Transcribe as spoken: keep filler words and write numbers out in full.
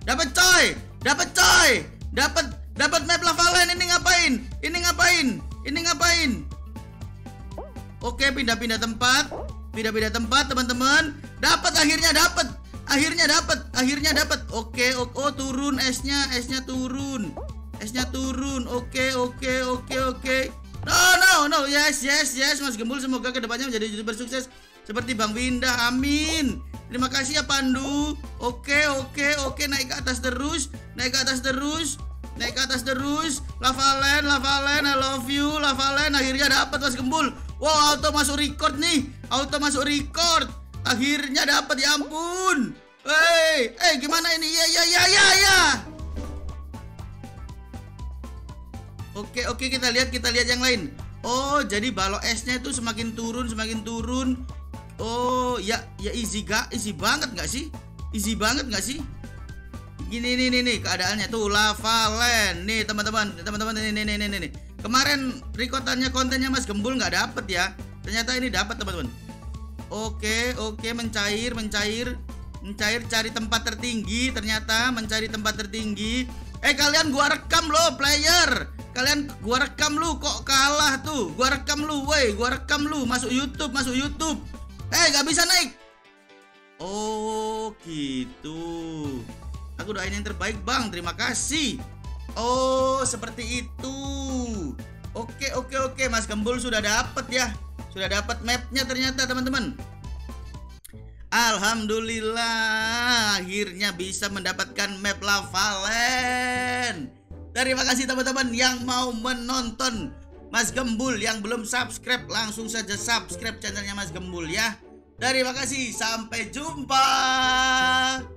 Dapat coy. Dapat coy. Dapat dapat map Lava Land. Ini ngapain? Ini ngapain? Ini ngapain? Oke, pindah-pindah tempat. Pindah-pindah tempat, teman-teman. Dapat akhirnya dapat. Akhirnya dapat. Akhirnya dapat. Oke, oh, oh turun esnya, esnya turun. Esnya turun. Oke, oke, oke, oke. No, no, no. Yes, yes, yes. Mas Gembul semoga kedepannya menjadi youtuber sukses seperti Bang Winda. Amin. Terima kasih ya Pandu. Oke, oke, oke. Naik ke atas terus. Naik ke atas terus. Naik ke atas terus. Lava Land, Lava Land, I love you. Lava Land. Akhirnya dapat Mas Gembul. Wow, auto masuk record nih. Auto masuk record. Akhirnya dapat, ya ampun. Hei, eh gimana ini? Ya, ya, ya, ya, ya. Oke, oke, kita lihat, kita lihat yang lain. Oh, jadi balok esnya itu semakin turun, semakin turun. Oh, ya, ya easy gak? Easy banget nggak sih? Easy banget nggak sih? Gini nih, nih, nih keadaannya tuh Lava Land. Nih teman-teman, teman-teman nih, nih, nih, nih, nih. Kemarin rekotannya kontennya Mas Gembul nggak dapet ya. Ternyata ini dapat teman-teman. Oke, oke, mencair, mencair, mencair, cari tempat tertinggi. Ternyata mencari tempat tertinggi. Eh kalian gua rekam loh player. Kalian gua rekam lu kok kalah tuh. Gua rekam lu, woi, gua rekam lu. Masuk YouTube, masuk YouTube. Eh nggak bisa naik. Oh gitu. Aku doain yang terbaik bang. Terima kasih. Oh seperti itu. Oke oke oke. Mas Gembul sudah dapat ya. Sudah dapat mapnya ternyata teman-teman. Alhamdulillah akhirnya bisa mendapatkan map Lava Land. Terima kasih teman-teman yang mau menonton Mas Gembul. Yang belum subscribe langsung saja subscribe channelnya Mas Gembul ya. Terima kasih, sampai jumpa.